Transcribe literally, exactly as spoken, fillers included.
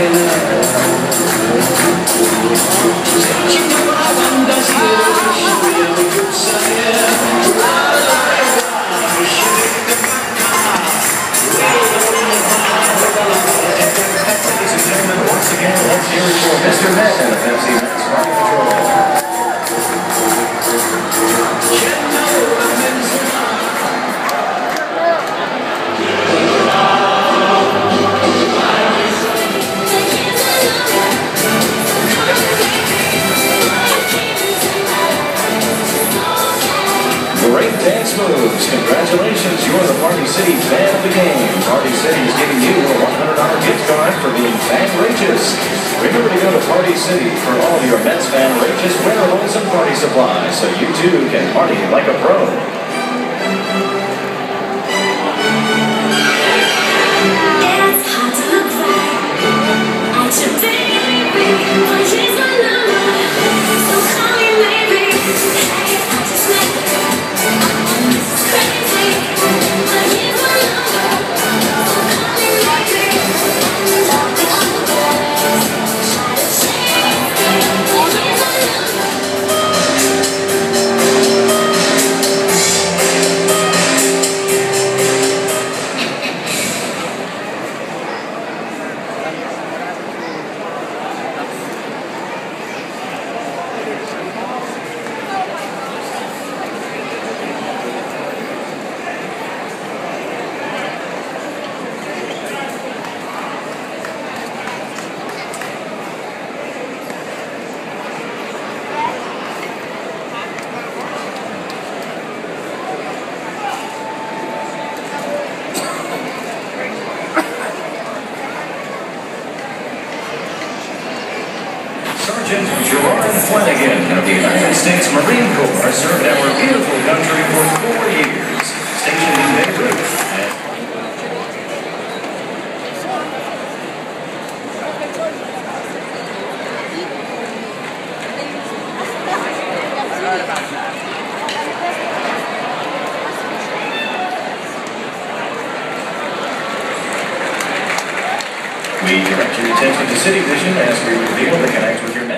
Great dance moves. Congratulations, you're the Party City fan of the game. Party City is giving you a one hundred dollar gift card for being fan-rageous. Remember to go to Party City for all your Mets fan-rageous wearables and party supplies so you too can party like a pro. It's hard to look right at your baby, but he's my lover, so call me maybe. Hey, I just met the girl. Sergeant Gerard Flanagan of the United States Marine Corps served our beautiful country for four years, stationed in Beirut. We direct your attention to City Vision as we reveal the connect with your